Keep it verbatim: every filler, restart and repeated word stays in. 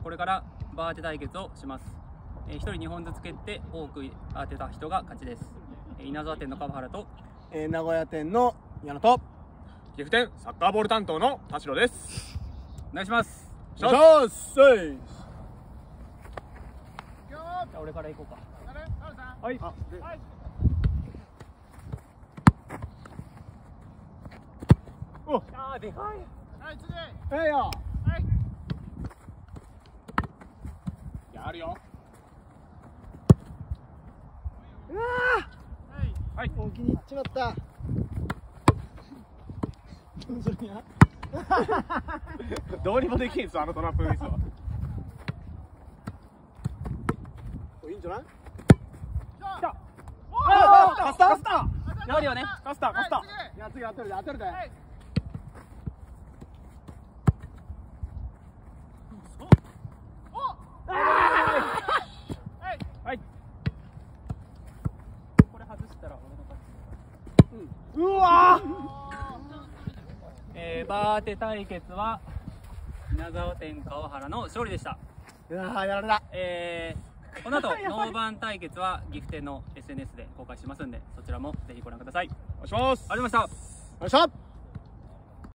これからバー当て対決をします。えー、ひとりにほんずつ蹴って多く当てた人が勝ちです。えー、稲沢店の川原と、 えー、名古屋店の矢野と岐阜店サッカーボール担当の田代です。 お願いします。 お願いします。 じゃあ俺から行こうか。 はい。 あ、で、 はい。 お、あーでかい。 はい、次。 ええよ。 はい。やるよ。 うわはい。 ー、もう気に入っちまった。それや。 どうにもできんすよ、あのトラップミスは。 いいんじゃない？ 来た。 ああ、 カスタ、カスタ。 やるよね。 カスタ、カスタ。 いや、次当てるで、当てるで。 はい。 これ外したら俺の勝ち。 うわえー、バー当て対決は稲沢店川原の勝利でした。 ー。うわー、やられた。 えー、この後ノーバン対決は岐阜店の エスエヌエス で公開しますんで、そちらもぜひご覧ください。 お願いします。 ありがとうございました。 よっしゃ。